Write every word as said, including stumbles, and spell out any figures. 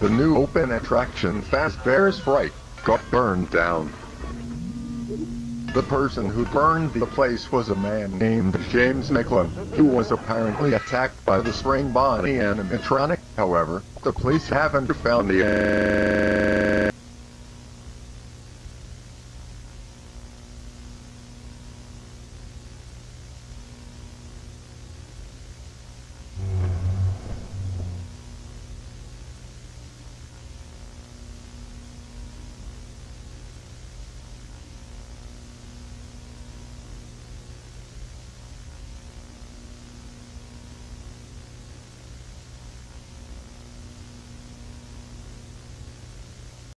the new open attraction Fazbear's Fright got burned down. The person who burned the place was a man named James Micklin, who was apparently attacked by the spring body animatronic. However, the police haven't found the